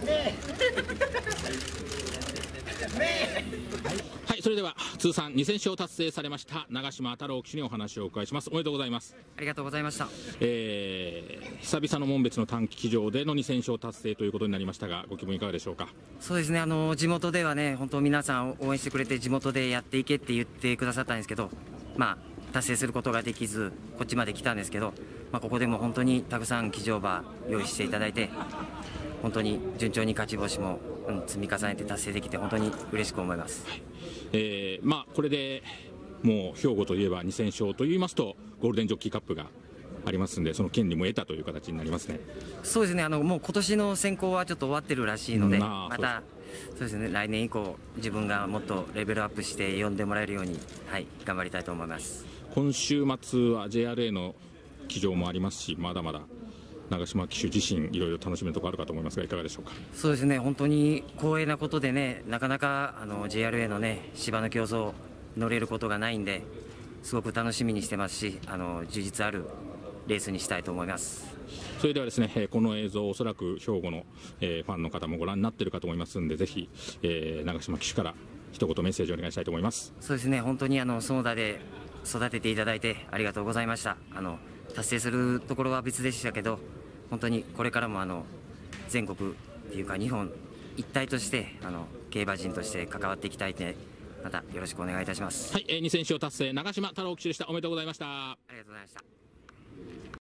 はい、それでは通算2000勝達成されました長嶋太郎騎手にお話をお伺いします。おめでとうございます。 ありがとうございました。 久々の門別の短期騎乗での2000勝達成ということになりましたが、ご気分いかがでしょうか。 そうですね、地元ではね、本当皆さん応援してくれて、地元でやっていけって言ってくださったんですけど、達成することができずこっちまで来たんですけど、ここでも本当にたくさん騎乗馬用意していただいて、本当に順調に勝ち星も、積み重ねて達成できて本当に嬉しく思います。 これでもう兵庫といえば2000勝といいますとゴールデンジョッキーカップがありますんで、その権利も得たという形になりますね。 そうですね、もう今年の選考はちょっと終わってるらしいので、またそうですね、来年以降自分がもっとレベルアップして呼んでもらえるように、頑張りたいと思います。 今週末は JRA の騎乗もありますし、まだまだ長嶋騎手自身いろいろ楽しめるところあるかと思いますが、いかがでしょうか。 そうですね、本当に光栄なことでね、なかなかJRA のね芝の競争乗れることがないんで、すごく楽しみにしてますし、充実あるレースにしたいと思います。 それではですね、この映像おそらく兵庫の、ファンの方もご覧になっているかと思いますので、ぜひ、長嶋騎手から一言メッセージをお願いしたいと思います。 そうですね、本当に園田で育てていただいてありがとうございました。達成するところは別でしたけど、本当にこれからも全国っていうか日本一体として競馬人として関わっていきたいので、またよろしくお願いいたします。 はい、2000勝達成長嶋太郎騎手でした。おめでとうございました。 ありがとうございました。